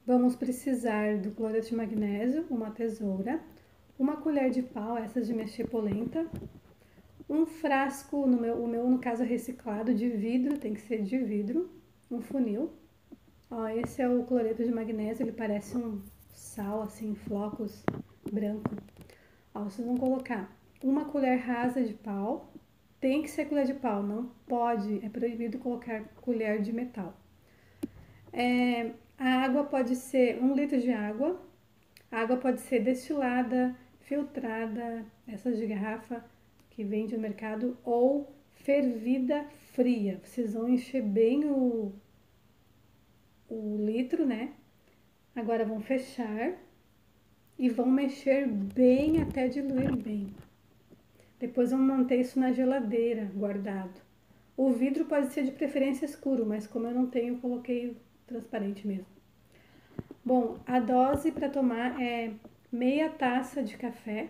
Vamos precisar do cloreto de magnésio, uma tesoura, uma colher de pau, essas de mexer polenta, um frasco, o meu no caso é reciclado, de vidro, tem que ser de vidro, um funil. Ó, esse é o cloreto de magnésio, ele parece um sal, assim, em flocos branco. Ó, vocês vão colocar uma colher rasa de pau, tem que ser colher de pau, não pode, é proibido colocar colher de metal. A água pode ser 1 litro de água, a água pode ser destilada, filtrada, essas de garrafa que vende no mercado, ou fervida fria. Vocês vão encher bem o litro, né? Agora vão fechar e vão mexer bem até diluir bem. Depois vão manter isso na geladeira, guardado. O vidro pode ser de preferência escuro, mas como eu não tenho, eu coloquei transparente mesmo. Bom, a dose para tomar é meia taça de café.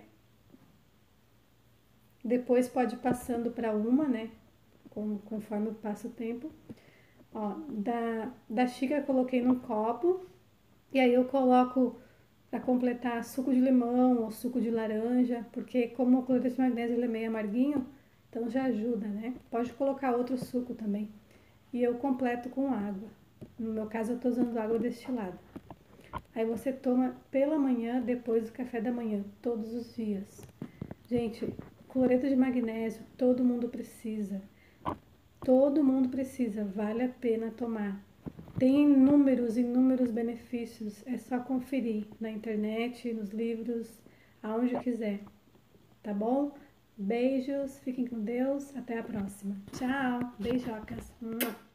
Depois pode ir passando para uma, né? Conforme passa o tempo. Ó, da xícara eu coloquei num copo. E aí eu coloco para completar suco de limão ou suco de laranja, porque como o cloreto de magnésio ele é meio amarguinho, então já ajuda, né? Pode colocar outro suco também. E eu completo com água. No meu caso eu estou usando água destilada. Aí você toma pela manhã, depois do café da manhã, todos os dias. Gente, cloreto de magnésio, todo mundo precisa. Todo mundo precisa, vale a pena tomar. Tem inúmeros benefícios. É só conferir na internet, nos livros, aonde quiser. Tá bom? Beijos, fiquem com Deus, até a próxima. Tchau, beijocas.